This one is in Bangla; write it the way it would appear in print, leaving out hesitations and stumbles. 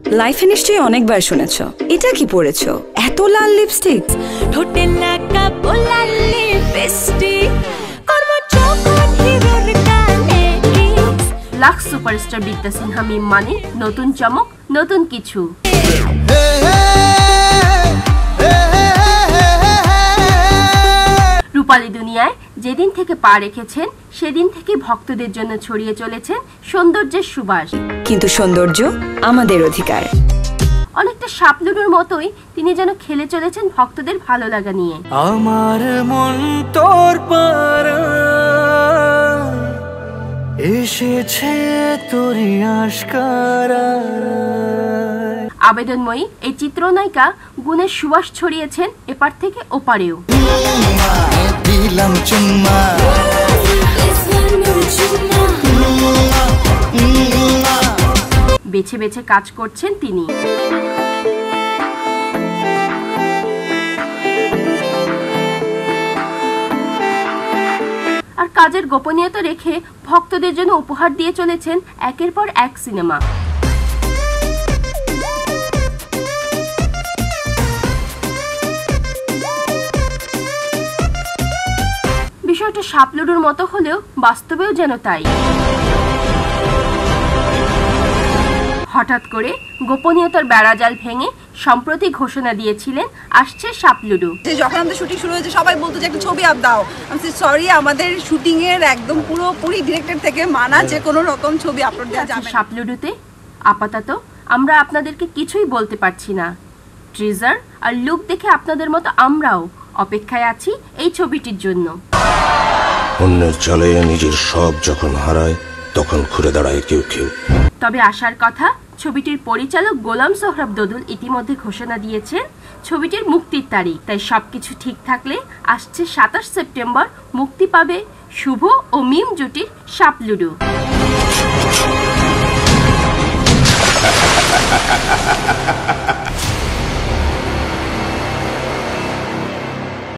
লাইফে নিশ্চয়ই অনেকবার শুনেছো। এটা কি পরেছো? এত লাল লিপস্টিক, ঠোঁটে লাগাবো লাল লিপস্টিক, করব চোখের হিরোর কানে কিস। লাক্স সুপারস্টার বিদ্যা সিনহা মিম মানে নতুন চমক, নতুন কিছু। রূপালী দুনিয়ায় যেদিন থেকে পা রেখেছেন সেদিন থেকে ভক্তদের জন্য ছড়িয়ে চলেছেন সৌন্দর্যের সুবাস। কিন্তু সৌন্দর্য আমাদের অধিকার। অনেকটা শাপলুডুর মতোই তিনি যেন খেলে চলেছেন ভক্তদের ভালো লাগা নিয়ে। আমার মন তোর পারা এসেছে তোরি আশকারা। আবেদনময়ী এই চিত্রনায়িকা গুণের সুবাস ছড়িয়েছেন এপার থেকে ওপারেও। দিলাম চুম্মা, বেছে বেছে কাজ করছেন তিনি। আর কাজের গোপনীয়তা রেখে ভক্তদের জন্য উপহার দিয়ে চলেছেন একের পর এক সিনেমা। বিষয়টা শাপলুডুর মতো হলেও বাস্তবেও যেন তাই। হঠাৎ করে গোপনীয়তার বেড়াজাল ভেঙে সম্প্রতি ঘোষণা দিয়েছিলেন আসছে শাপলুডু। যখন আমাদের শুটিং শুরু হয়েছে সবাই বলতো যে একটা ছবি আপ দাও। আমি সরি, আমাদের শুটিং এর একদম পুরোপুরি ডিরেক্টর থেকে মানা যে কোনো রকম ছবি আপলোড দেওয়া যাবে না। শাপলুডুতে আপাতত আমরা আপনাদেরকে কিছুই বলতে পারছি না। ট্রিজার আর লুক দেখে আপনাদের মতো আমরাও অপেক্ষায় আছি এই ছবিটির জন্য। অন্যের চলে নিজের সব যখন হারায় তখন ঘুরে দাঁড়ায় কেউ কেউ। তবে আসার কথা, ছবিটির পরিচালক গোলাম সোহরাব দোদুল ইতিমধ্যে ঘোষণা দিয়েছেন ছবিটির মুক্তির তারিখ। তাই সবকিছু ঠিক থাকলে আসছে 27 সেপ্টেম্বর মুক্তি পাবে শুভ ও মিম জুটির শাপলুডু।